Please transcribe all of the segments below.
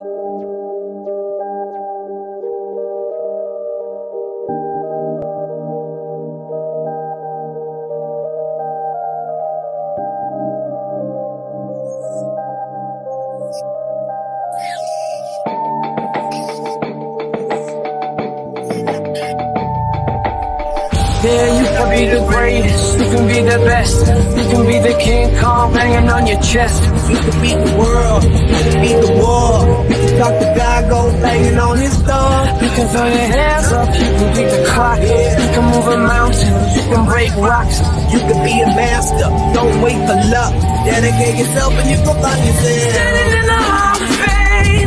Yeah, you can be the greatest, you can be the best, you can be the King Kong banging on your chest. You can beat the world, you can beat the war. You can talk to God, go banging on his door. You can throw your hands up, you can beat the clock. You can move a mountain, you can break rocks. You can be a master, don't wait for luck. Dedicate yourself and you can find yourself. Standing in the Hall of Fame,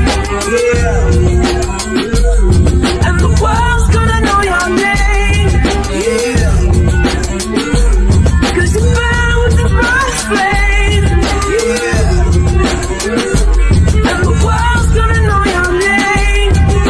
yeah. and the world's gonna know your name. Yeah. Cause you burn with the bright flame. Yeah. And the world's gonna know your name.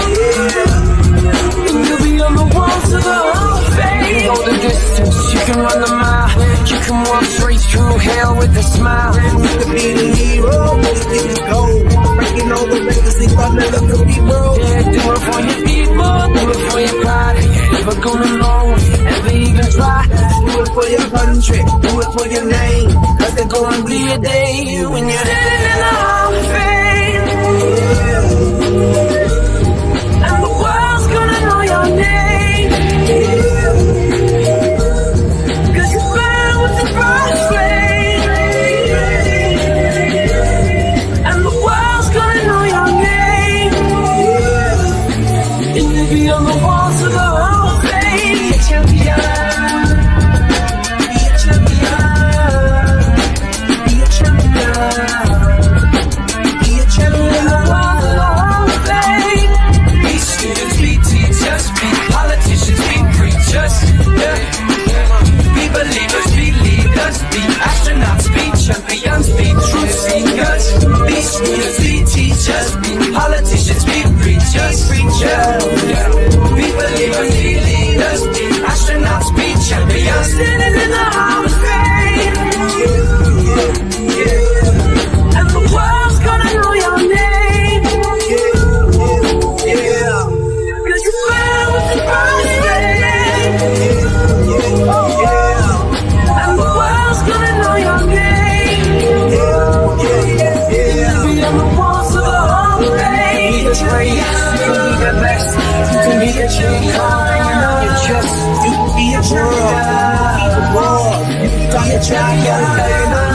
And you'll be on the walls of the Hall of Fame. You can go the distance, you can run the mile. You can walk straight through hell with a smile. You can be the hero, you can go. Breaking all the legacy, but never could be broke. Yeah, do it for your people, do it for your pride. Never gonna know, ever even try. Do it for your country, do it for your name. Cause there's gonna be a day when you're Standing in the Hall of Fame, and the world's gonna know your name. Cause you burn with the bright flame. And the world's gonna know your name. And you'll be on the walls of the Hall of Fame. Be a champion. Be a champion. Be a champion. Be a champion. On the walls of the Hall of Fame. Be students, be teachers, be politicians, be preachers, yeah. Be believers, be leaders, be astronauts, be champions, be truth seekers. Be students, be teachers, be politicians, be preachers, yeah. Be believers, be leaders, be astronauts, be champions. Standing in the Hall of Fame, and the world's gonna know your name. Cause you burn with the bright flame. And the world's gonna know your name. Be on the walls of the Hall of Fame. Be the greatest, you can be the best, you can be the King Kong banging on your chest. You can be a world, you can be the world. You can be a champion,